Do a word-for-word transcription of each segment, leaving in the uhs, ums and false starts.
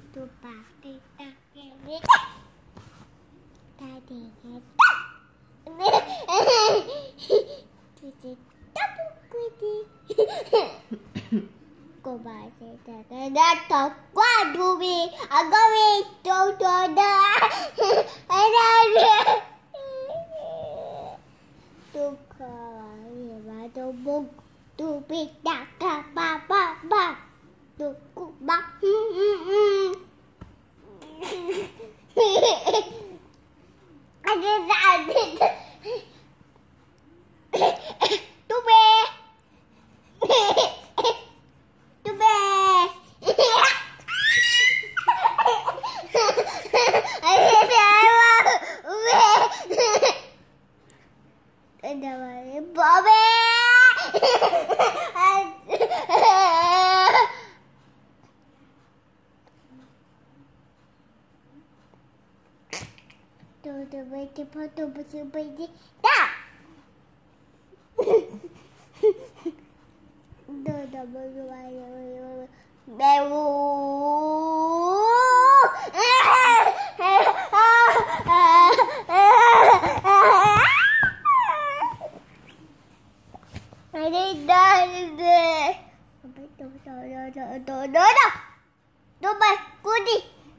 itu pakai tadi tadi cuci tapuk kudi ko bahasa datang kuadubi agawi toda ada tuka ya batu buk tu pita apa apa tuku bak ada ada tube tube ada mana babe tuh tuh baca foto baca baca tak tuh tuh baca baca bewu ada dah deh apa itu saudara saudara tuh bas kudi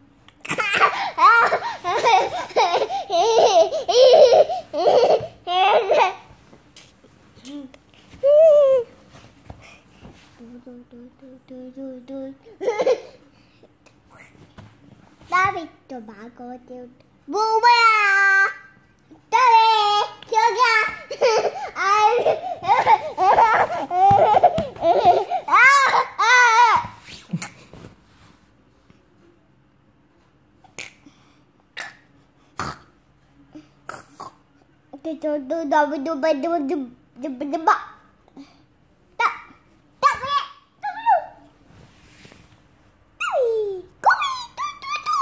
Tapi tu bagus tu buah. Tapi juga Kita tu dah berjumpa jumpa jumpa. Tak, tak boleh. Tak perlu. Tapi, kopi tu tu tu.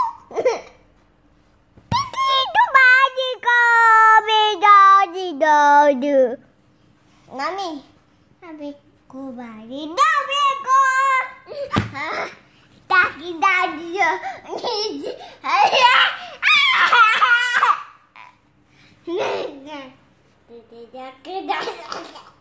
Piti tu bagi kopi jadi jadi. Nami, tapi ko bagi tapi ko. Tak kita dia. Tidak, tidak.